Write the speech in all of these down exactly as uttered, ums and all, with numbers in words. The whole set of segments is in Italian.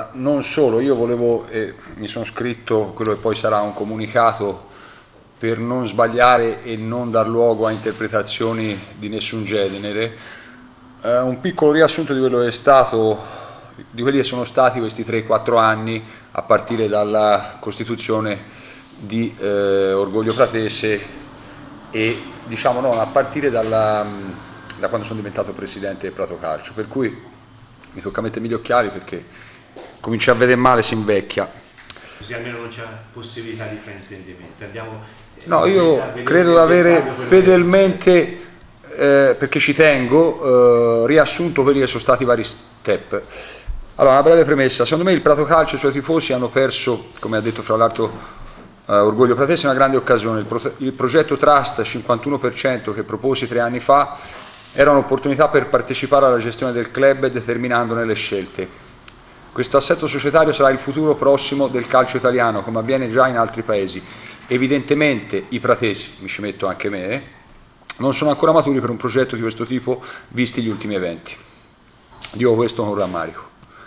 Guarda, non solo, io volevo, eh, mi sono scritto quello che poi sarà un comunicato per non sbagliare e non dar luogo a interpretazioni di nessun genere, eh, un piccolo riassunto di quello che è stato, di quelli che sono stati questi tre quattro anni a partire dalla costituzione di eh, Orgoglio Pratese e diciamo no, a partire dalla, da quando sono diventato presidente del Prato Calcio, per cui mi tocca mettermi gli occhiali perché comincia a vedere male, si invecchia. Così almeno non c'è possibilità di fraintendimento. Andiamo. No, io credo di avere fedelmente, eh, perché ci tengo, eh, riassunto quelli che sono stati i vari step. Allora, una breve premessa. Secondo me il Prato Calcio e i suoi tifosi hanno perso, come ha detto fra l'altro eh, Orgoglio Pratese, una grande occasione. Il, pro il progetto Trust cinquantuno per cento che proposi tre anni fa era un'opportunità per partecipare alla gestione del club determinandone le scelte. Questo assetto societario sarà il futuro prossimo del calcio italiano, come avviene già in altri paesi. Evidentemente i pratesi, mi ci metto anche me, non sono ancora maturi per un progetto di questo tipo, visti gli ultimi eventi. Dico questo con rammarico.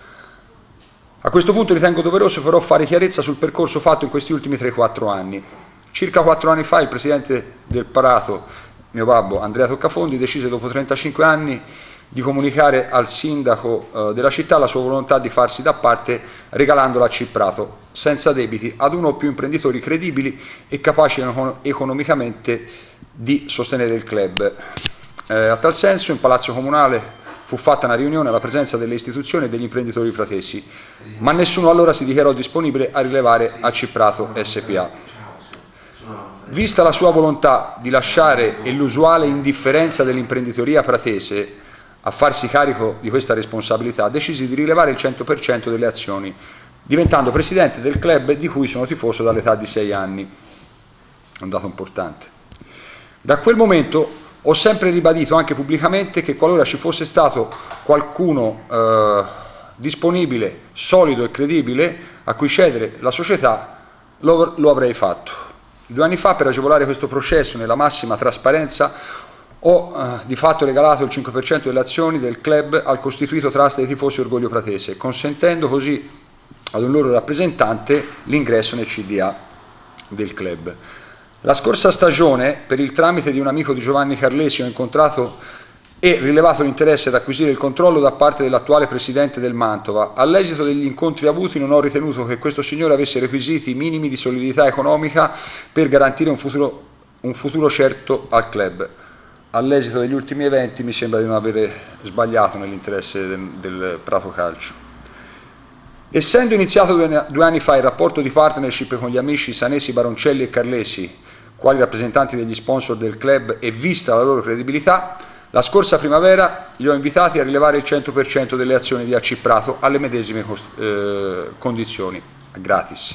A questo punto ritengo doveroso però fare chiarezza sul percorso fatto in questi ultimi tre quattro anni. Circa quattro anni fa il presidente del Prato, mio babbo, Andrea Toccafondi, decise dopo trentacinque anni di comunicare al sindaco eh, della città la sua volontà di farsi da parte regalandola a Ciprato, senza debiti, ad uno o più imprenditori credibili e capaci economicamente di sostenere il club. Eh, a tal senso in Palazzo Comunale fu fatta una riunione alla presenza delle istituzioni e degli imprenditori pratesi, ma nessuno allora si dichiarò disponibile a rilevare a Ciprato S P A. Vista la sua volontà di lasciare e l'usuale indifferenza dell'imprenditoria pratese a farsi carico di questa responsabilità, decisi di rilevare il cento per cento delle azioni, diventando presidente del club di cui sono tifoso dall'età di sei anni. Un dato importante. Da quel momento ho sempre ribadito anche pubblicamente che qualora ci fosse stato qualcuno eh, disponibile, solido e credibile a cui cedere la società, lo, lo avrei fatto. Due anni fa, per agevolare questo processo nella massima trasparenza, ho eh, di fatto regalato il cinque per cento delle azioni del club al costituito trust dei tifosi Orgoglio Pratese, consentendo così ad un loro rappresentante l'ingresso nel C D A del club. La scorsa stagione, per il tramite di un amico di Giovanni Carlesi, ho incontrato e rilevato l'interesse ad acquisire il controllo da parte dell'attuale presidente del Mantova. All'esito degli incontri avuti non ho ritenuto che questo signore avesse requisiti minimi di solidità economica per garantire un futuro, un futuro certo al club. All'esito degli ultimi eventi mi sembra di non avere sbagliato nell'interesse del, del Prato Calcio. Essendo iniziato due, due anni fa il rapporto di partnership con gli amici Sanesi, Baroncelli e Carlesi, quali rappresentanti degli sponsor del club, e vista la loro credibilità, la scorsa primavera li ho invitati a rilevare il cento per cento delle azioni di A C Prato alle medesime eh, condizioni, gratis.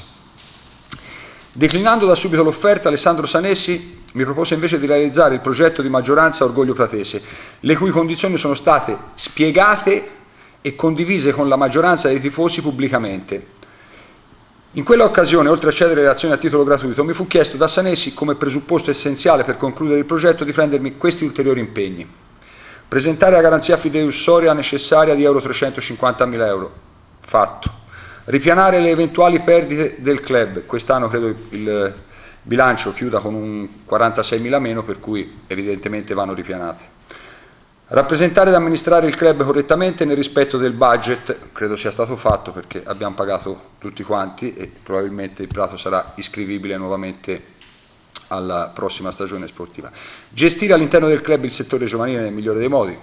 Declinando da subito l'offerta, Alessandro Sanesi mi propose invece di realizzare il progetto di maggioranza Orgoglio Pratese, le cui condizioni sono state spiegate e condivise con la maggioranza dei tifosi pubblicamente. In quella occasione, oltre a cedere le azioni a titolo gratuito, mi fu chiesto da Sanesi, come presupposto essenziale per concludere il progetto, di prendermi questi ulteriori impegni. Presentare la garanzia fideiussoria necessaria di euro trecentocinquantamila euro. Fatto. Ripianare le eventuali perdite del club. Quest'anno credo il bilancio chiuda con un quarantaseimila meno, per cui evidentemente vanno ripianate. Rappresentare ed amministrare il club correttamente nel rispetto del budget, credo sia stato fatto perché abbiamo pagato tutti quanti e probabilmente il Prato sarà iscrivibile nuovamente alla prossima stagione sportiva. Gestire all'interno del club il settore giovanile nel migliore dei modi.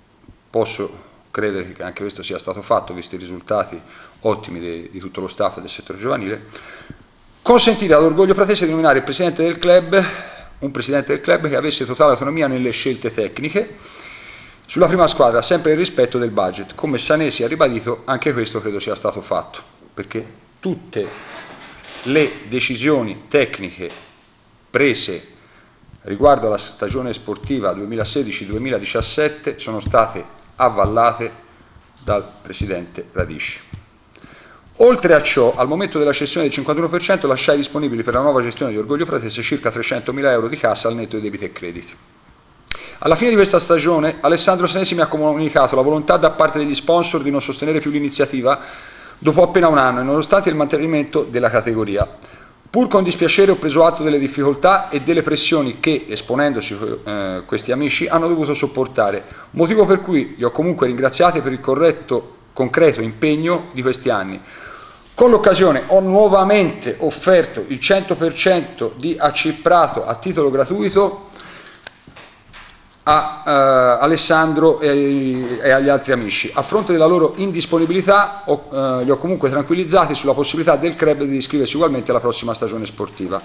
Posso credere che anche questo sia stato fatto, visti i risultati ottimi di, di tutto lo staff del settore giovanile. Consentire ad Orgoglio Pratese di nominare il presidente del club, un presidente del club che avesse totale autonomia nelle scelte tecniche sulla prima squadra, sempre nel rispetto del budget. Come Sanesi ha ribadito, anche questo credo sia stato fatto, perché tutte le decisioni tecniche prese riguardo alla stagione sportiva duemilasedici duemiladiciassette sono state avvallate dal presidente Radisci. Oltre a ciò, al momento della cessione del cinquantuno per cento lasciai disponibili per la nuova gestione di Orgoglio Pratese circa trecentomila euro di cassa al netto dei debiti e crediti. Alla fine di questa stagione Alessandro Sanesi mi ha comunicato la volontà da parte degli sponsor di non sostenere più l'iniziativa, dopo appena un anno e nonostante il mantenimento della categoria. Pur con dispiacere ho preso atto delle difficoltà e delle pressioni che, esponendosi eh, questi amici, hanno dovuto sopportare, motivo per cui li ho comunque ringraziati per il corretto, concreto impegno di questi anni. Con l'occasione ho nuovamente offerto il cento per cento di A C Prato a titolo gratuito a uh, Alessandro e, e agli altri amici. A fronte della loro indisponibilità ho, uh, li ho comunque tranquillizzati sulla possibilità del club di iscriversi ugualmente alla prossima stagione sportiva.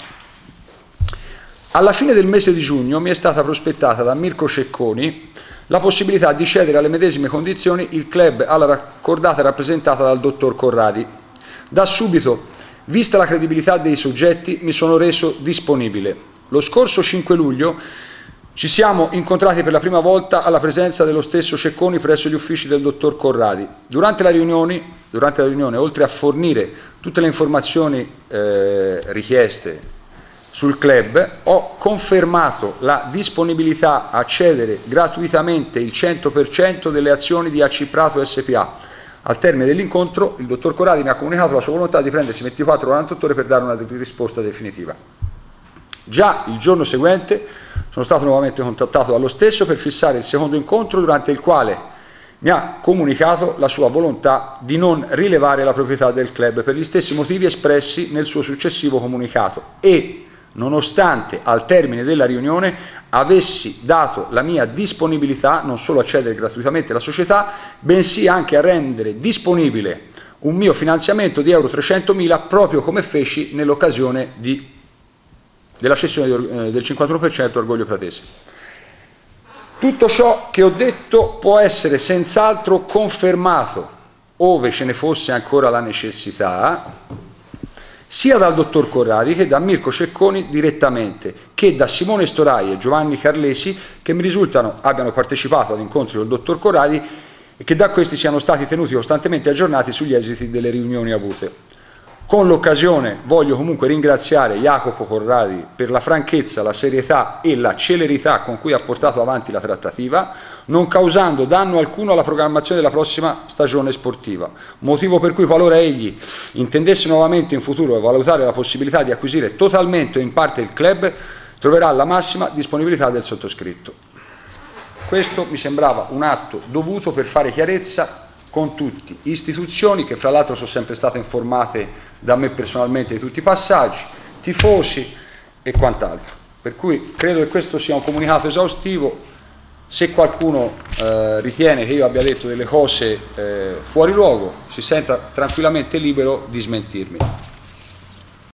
Alla fine del mese di giugno mi è stata prospettata da Mirko Cecconi la possibilità di cedere alle medesime condizioni il club alla raccordata rappresentata dal dottor Corradi. Da subito, vista la credibilità dei soggetti, mi sono reso disponibile. Lo scorso cinque luglio ci siamo incontrati per la prima volta alla presenza dello stesso Cecconi presso gli uffici del dottor Corradi. Durante la riunione, durante la riunione oltre a fornire tutte le informazioni eh, richieste sul club, ho confermato la disponibilità a cedere gratuitamente il cento per cento delle azioni di A C Prato S P A. Al termine dell'incontro il dottor Corradi mi ha comunicato la sua volontà di prendersi ventiquattro quarantotto ore per dare una risposta definitiva. Già il giorno seguente sono stato nuovamente contattato dallo stesso per fissare il secondo incontro, durante il quale mi ha comunicato la sua volontà di non rilevare la proprietà del club per gli stessi motivi espressi nel suo successivo comunicato e, nonostante al termine della riunione avessi dato la mia disponibilità non solo a cedere gratuitamente la società, bensì anche a rendere disponibile un mio finanziamento di euro trecentomila, proprio come feci nell'occasione di della cessione del cinquantuno per cento Orgoglio Pratese. Tutto ciò che ho detto può essere senz'altro confermato, ove ce ne fosse ancora la necessità, sia dal dottor Corradi che da Mirko Cecconi direttamente, che da Simone Storai e Giovanni Carlesi, che mi risultano abbiano partecipato ad incontri col dottor Corradi e che da questi siano stati tenuti costantemente aggiornati sugli esiti delle riunioni avute. Con l'occasione voglio comunque ringraziare Jacopo Corradi per la franchezza, la serietà e la celerità con cui ha portato avanti la trattativa, non causando danno alcuno alla programmazione della prossima stagione sportiva, motivo per cui qualora egli intendesse nuovamente in futuro valutare la possibilità di acquisire totalmente o in parte il club, troverà la massima disponibilità del sottoscritto. Questo mi sembrava un atto dovuto per fare chiarezza con tutti, istituzioni che fra l'altro sono sempre state informate da me personalmente di tutti i passaggi, tifosi e quant'altro. Per cui credo che questo sia un comunicato esaustivo. Se qualcuno eh, ritiene che io abbia detto delle cose eh, fuori luogo, si senta tranquillamente libero di smentirmi.